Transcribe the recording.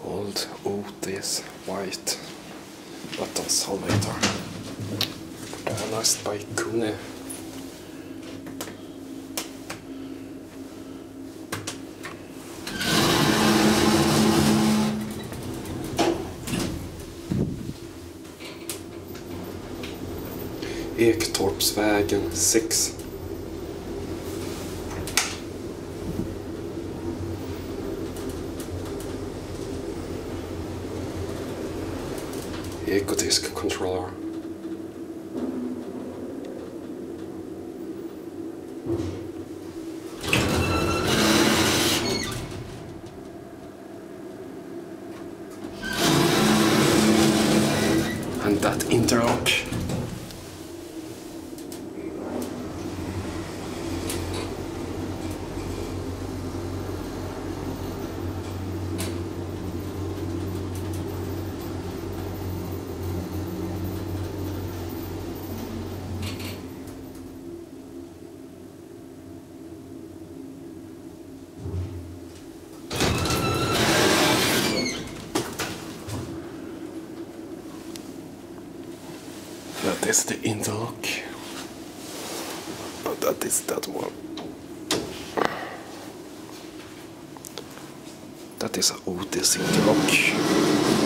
Old OTIS white button salvator, produced by KONE. Ektorpsvägen 6. Disc controller. And that interlock. That is the interlock. Oh, that is that one. That is an OTIS interlock.